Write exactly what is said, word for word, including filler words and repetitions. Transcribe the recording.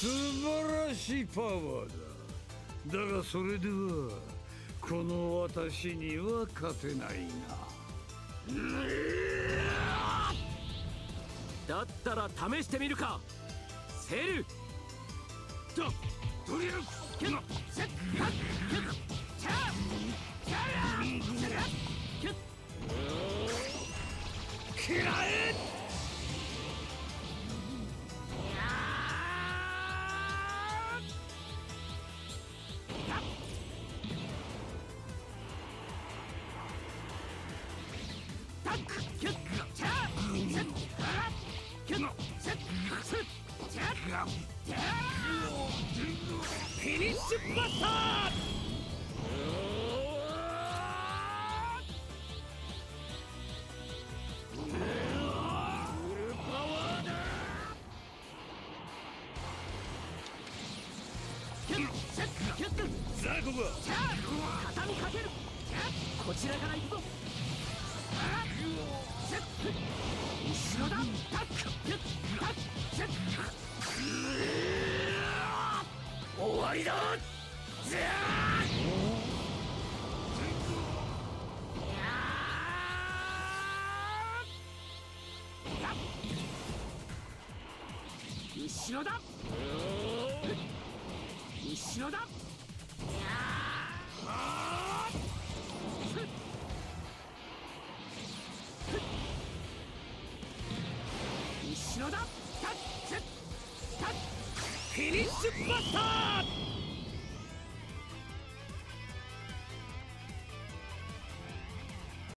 素晴らしいパワーだ。だがそれではこの私には勝てないな。 だったら試してみるか。セルだとりあえずキュッセッカッキュッチャーチャラキュッ嫌え。 フィニッシュバスター。 ザコが畳みかける。こちらから行くぞ。後ろだ。タックタックセッ終わりだ。後ろだ。後ろだ。後ろだ。タッチタッフィニッシュバスター。